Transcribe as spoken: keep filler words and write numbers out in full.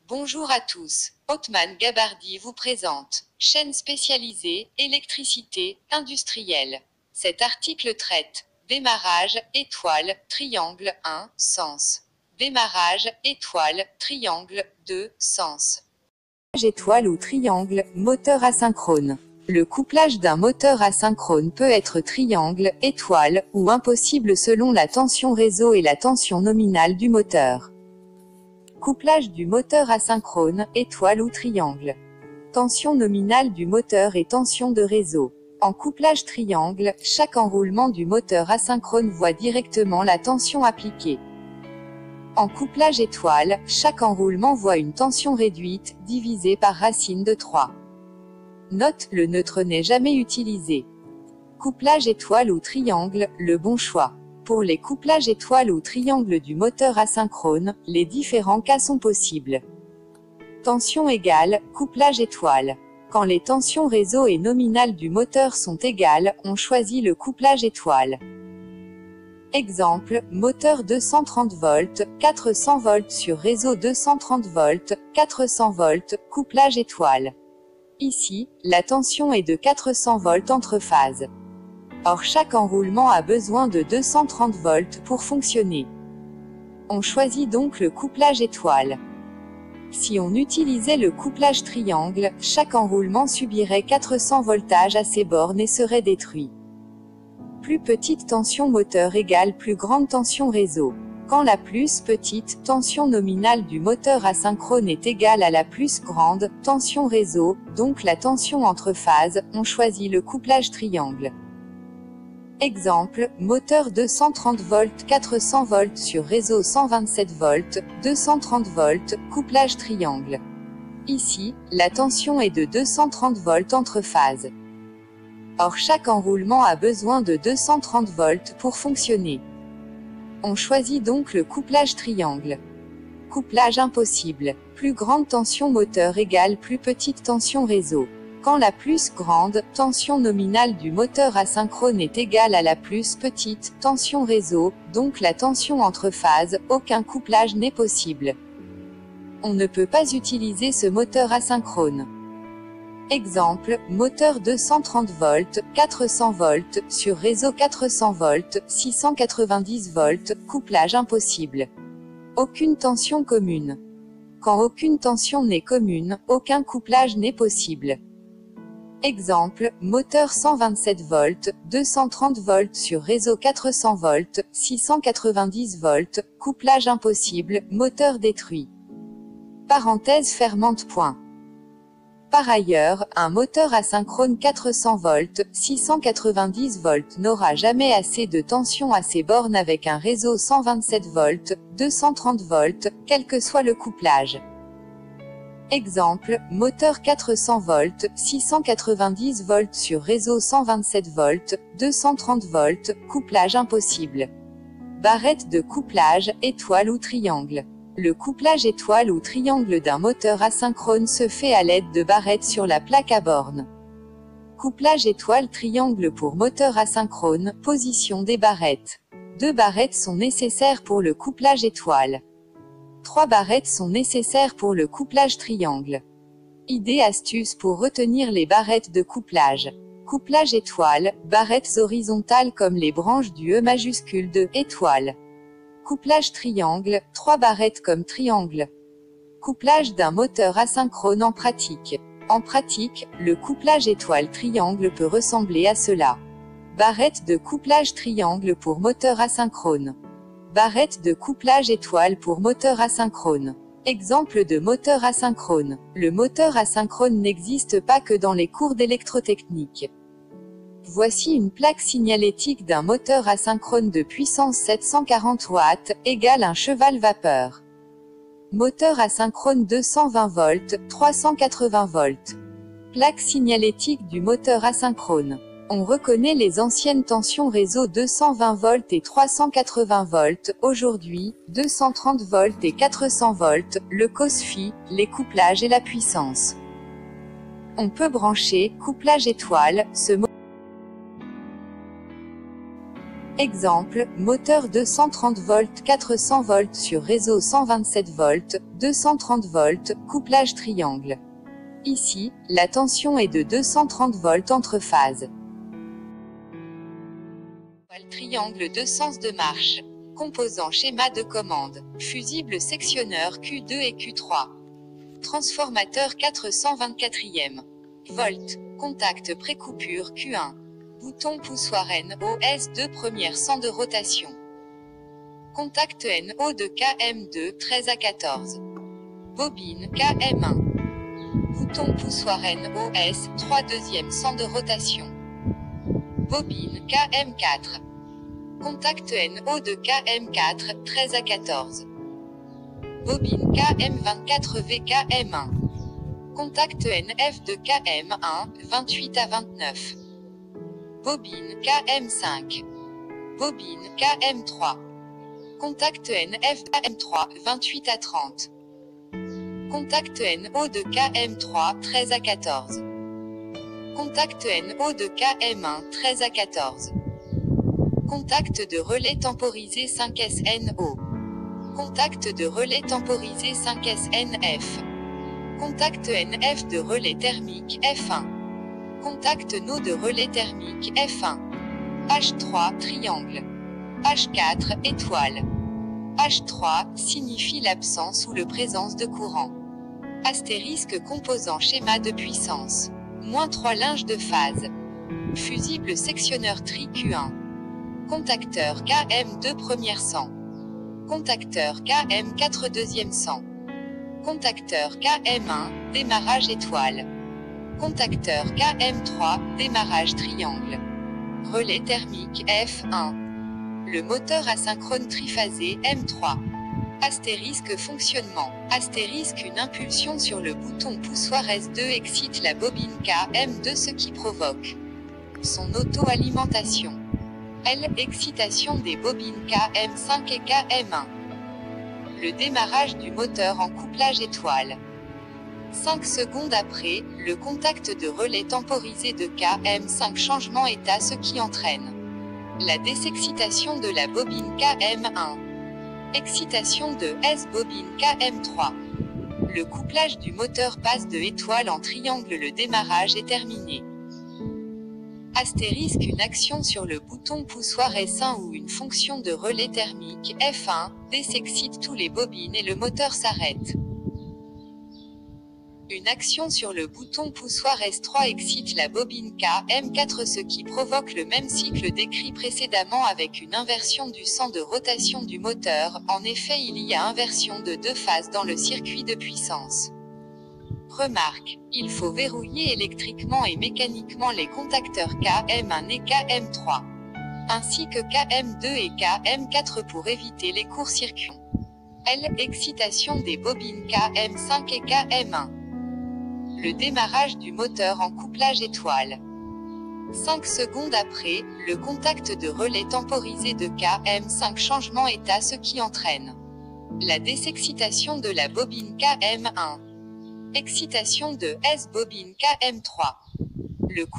Bonjour à tous, Othman Gabardi vous présente, chaîne spécialisée, électricité, industrielle. Cet article traite, démarrage, étoile, triangle, un, sens. Démarrage, étoile, triangle, deux, sens. Étoile ou triangle, moteur asynchrone. Le couplage d'un moteur asynchrone peut être triangle, étoile, ou impossible selon la tension réseau et la tension nominale du moteur. Couplage du moteur asynchrone, étoile ou triangle. Tension nominale du moteur et tension de réseau. En couplage triangle, chaque enroulement du moteur asynchrone voit directement la tension appliquée. En couplage étoile, chaque enroulement voit une tension réduite, divisée par racine de trois. Note, le neutre n'est jamais utilisé. Couplage étoile ou triangle, le bon choix. Pour les couplages étoile ou triangle du moteur asynchrone, les différents cas sont possibles. Tension égale, couplage étoile. Quand les tensions réseau et nominales du moteur sont égales, on choisit le couplage étoile. Exemple, moteur deux cent trente volts, quatre cents volts sur réseau deux cent trente volts, quatre cents volts, couplage étoile. Ici, la tension est de quatre cents volts entre phases. Or chaque enroulement a besoin de deux cent trente volts pour fonctionner. On choisit donc le couplage étoile. Si on utilisait le couplage triangle, chaque enroulement subirait quatre cents voltages à ses bornes et serait détruit. Plus petite tension moteur égale plus grande tension réseau. Quand la plus petite tension nominale du moteur asynchrone est égale à la plus grande tension réseau, donc la tension entre phases, on choisit le couplage triangle. Exemple, moteur deux cent trente volts, quatre cents volts sur réseau cent vingt-sept volts, deux cent trente volts, couplage triangle. Ici, la tension est de deux cent trente volts entre phases. Or chaque enroulement a besoin de deux cent trente volts pour fonctionner. On choisit donc le couplage triangle. Couplage impossible. Plus grande tension moteur égale plus petite tension réseau. Quand la plus grande tension nominale du moteur asynchrone est égale à la plus petite tension réseau, donc la tension entre phases, aucun couplage n'est possible. On ne peut pas utiliser ce moteur asynchrone. Exemple, moteur deux cent trente volts, quatre cents volts, sur réseau quatre cents volts, six cent quatre-vingt-dix volts, couplage impossible. Aucune tension commune. Quand aucune tension n'est commune, aucun couplage n'est possible. Exemple, moteur cent vingt-sept volts, deux cent trente volts sur réseau quatre cents volts, six cent quatre-vingt-dix volts, couplage impossible, moteur détruit. Parenthèse fermante. Point. Par ailleurs, un moteur asynchrone quatre cents volts, six cent quatre-vingt-dix volts n'aura jamais assez de tension à ses bornes avec un réseau cent vingt-sept volts, deux cent trente volts, quel que soit le couplage. Exemple, moteur quatre cents volts, six cent quatre-vingt-dix volts sur réseau cent vingt-sept volts, deux cent trente volts, couplage impossible. Barrette de couplage, étoile ou triangle. Le couplage étoile ou triangle d'un moteur asynchrone se fait à l'aide de barrettes sur la plaque à borne. Couplage étoile-triangle pour moteur asynchrone, position des barrettes. Deux barrettes sont nécessaires pour le couplage étoile. Trois barrettes sont nécessaires pour le couplage triangle. Idée astuce pour retenir les barrettes de couplage. Couplage étoile, barrettes horizontales comme les branches du E majuscule de étoile. Couplage triangle, trois barrettes comme triangle. Couplage d'un moteur asynchrone en pratique. En pratique, le couplage étoile-triangle peut ressembler à cela. Barrette de couplage triangle pour moteur asynchrone. Barrette de couplage étoile pour moteur asynchrone. Exemple de moteur asynchrone. Le moteur asynchrone n'existe pas que dans les cours d'électrotechnique. Voici une plaque signalétique d'un moteur asynchrone de puissance sept cent quarante watts, égale un cheval vapeur. Moteur asynchrone deux cent vingt volts, trois cent quatre-vingts volts. Plaque signalétique du moteur asynchrone. On reconnaît les anciennes tensions réseau deux cent vingt volts et trois cent quatre-vingts volts, aujourd'hui, deux cent trente volts et quatre cents volts, le cos-phi, les couplages et la puissance. On peut brancher, couplage étoile, ce Exemple, moteur deux cent trente volts quatre cents volts sur réseau cent vingt-sept volts, deux cent trente volts, couplage triangle. Ici, la tension est de deux cent trente volts entre phases. Triangle de sens de marche. Composant schéma de commande. Fusible sectionneur Q deux et Q trois. Transformateur quatre cent vingt-quatrième. Volt. Contact précoupure Q un. Bouton poussoir N O S deux première sens de rotation. Contact N O de K M deux treize à quatorze. Bobine K M un. Bouton poussoir N O S trois deuxième sens de rotation. Bobine K M quatre. Contact N O de K M quatre treize à quatorze. Bobine K M vingt-quatre V K M un. Contact N F de K M un vingt-huit à vingt-neuf. Bobine K M cinq. Bobine K M trois. Contact N F K M trois vingt-huit à trente. Contact N O de K M trois treize à quatorze. Contact N O de K M un treize à quatorze. Contact de relais temporisé cinq S N O. Contact de relais temporisé cinq S N F. Contact N F de relais thermique F un. Contact N O de relais thermique F un. H trois triangle. H quatre étoile. H trois signifie l'absence ou le présence de courant. Astérisque composant schéma de puissance. Moins trois linges de phase. Fusible sectionneur tri Q un. Contacteur K M deux première sang. Contacteur K M quatre deuxième sang. Contacteur K M un, démarrage étoile. Contacteur K M trois, démarrage triangle. Relais thermique F un. Le moteur asynchrone triphasé M trois. Astérisque fonctionnement. Astérisque une impulsion sur le bouton poussoir S deux excite la bobine K M deux ce qui provoque son auto-alimentation. L. Excitation des bobines K M cinq et K M un. Le démarrage du moteur en couplage étoile. cinq secondes après, le contact de relais temporisé de K M cinq changement état ce qui entraîne la désexcitation de la bobine K M un. Excitation de S bobine K M trois. Le couplage du moteur passe de étoile en triangle, le démarrage est terminé. Astérisque une action sur le bouton poussoir S un ou une fonction de relais thermique F un, désexcite tous les bobines et le moteur s'arrête. Une action sur le bouton poussoir S trois excite la bobine K M quatre ce qui provoque le même cycle décrit précédemment avec une inversion du sens de rotation du moteur. En effet, il y a inversion de deux phases dans le circuit de puissance. Remarque, il faut verrouiller électriquement et mécaniquement les contacteurs K M un et K M trois, ainsi que K M deux et K M quatre pour éviter les courts-circuits. L. Excitation des bobines K M cinq et K M un. Le démarrage du moteur en couplage étoile. cinq secondes après, le contact de relais temporisé de K M cinq changement état ce qui entraîne la désexcitation de la bobine K M un. Excitation de S bobine K M trois. Le